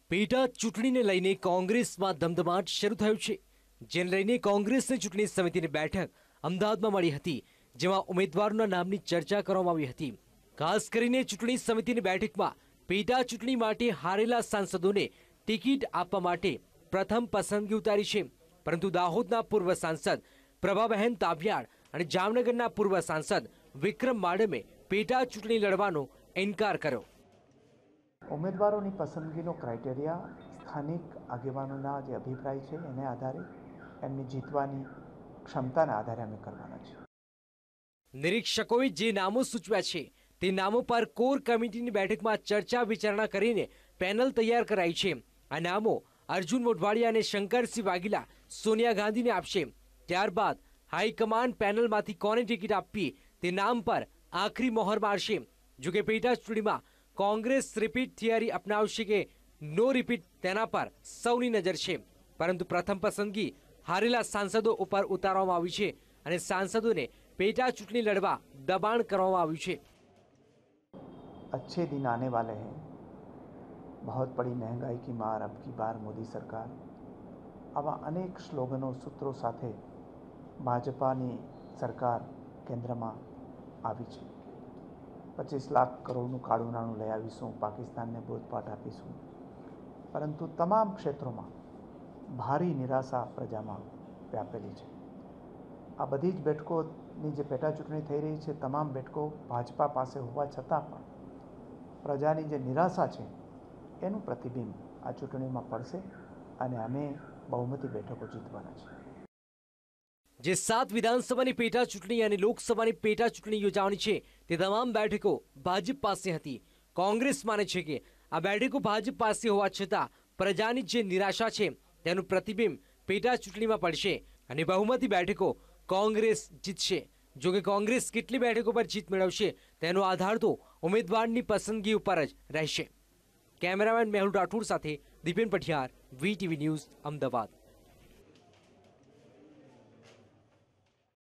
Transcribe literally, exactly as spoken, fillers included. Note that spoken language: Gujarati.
પેટા ચૂંટણીને લઈને કોંગ્રેસમાં ધમધમાટ શરૂ થયો છે, જેને લઈને કોંગ્રેસની ચૂંટણી સમિતિની બેઠક અમદાવાદમાં મળી હતી, જેમાં ઉમેદવારોના નામની ચર્ચા કરવામાં આવી હતી। ખાસ કરીને ચૂંટણી સમિતિની બેઠકમાં પેટા ચૂંટણી માટે હારેલા સાંસદોને ટિકિટ આપવા માટે પ્રથમ પસંદગી ઉતારી છે, પરંતુ દાહોદના પૂર્વ સાંસદ પ્રભાબહેન તાવિયાડ અને જામનગરના પૂર્વ સાંસદ વિક્રમ માડમે પેટા ચૂંટણી લડવાનો ઇનકાર કર્યો। ઉમેદવારોની પસંદગીનો ક્રાઇટેરિયા સ્થાનિક આગેવાનોના જે અભિપ્રાય છે એને આધારે એમની જીતવાની ક્ષમતાના આધારે અમે કરવાના છે। નિરીક્ષકોએ જે નામો સૂચવ્યા છે તે નામો પર કોર કમિટીની બેઠકમાં ચર્ચા વિચારણા કરીને પેનલ તૈયાર કરાઈ છે। આ નામો અર્જુન મોઢવાડિયા અને શંકરસિંહ વાઘેલા સોનિયા ગાંધીને આપશે। ત્યારબાદ હાઈકમાન્ડ પેનલમાંથી કોને ટિકિટ આપવી તે નામ પર આખરી મોહર મારશે। જોકે પેટા ચૂંટણીમાં કોંગ્રેસ રિપીટ થિયરી અપનાવશે કે નો રિપીટ તેના પર સૌની નજર છે, પરંતુ પ્રથમ પસંદગી હારેલા સાંસદો ઉપર ઉતારવામાં આવી છે અને સાંસદોને પેટા ચૂંટણી લડવા દબાણ કરવામાં આવ્યું છે। अच्छे दिन आने वाले हैं, बहुत बड़ी महंगाई की मार अब की बार मोदी सरकार, आवा अनेक स्लोगनों सूत्रों સાથે ભાજપાની સરકાર કેન્દ્રમાં આવી છે। પચીસ લાખ કરોડનું કાળું નાણું લઈ આવીશું, પાકિસ્તાનને બોધપાઠ આપીશું, પરંતુ તમામ ક્ષેત્રોમાં ભારી નિરાશા પ્રજામાં વ્યાપેલી છે। આ બધી જ બેઠકોની જે પેટા ચૂંટણી થઈ રહી છે, તમામ બેઠકો ભાજપા પાસે હોવા છતાં પણ પ્રજાની જે નિરાશા છે એનું પ્રતિબિંબ આ ચૂંટણીમાં પડશે અને અમે બહુમતી બેઠકો જીતવાના છે। જે સાત વિધાનસભાની પેટા ચૂંટણી અને લોકસભાની પેટા ચૂંટણી યોજાવાની છે તે તમામ બેઠકો ભાજપ પાસે હતી। કોંગ્રેસ માને છે કે આ બેઠકો ભાજપ પાસે હોવા છતાં પ્રજાની જે નિરાશા છે તેનું પ્રતિબિંબ પેટા ચૂંટણીમાં પડશે અને બહુમતી બેઠકો કોંગ્રેસ જીતશે। જોકે કોંગ્રેસ કેટલી બેઠકો પર જીત મેળવશે તેનો આધાર તો ઉમેદવારની પસંદગી ઉપર જ રહેશે। કેમેરામેન મેહુલ રાઠોડ સાથે દીપેન પઠિયાર, વીટીવી ન્યૂઝ, અમદાવાદ।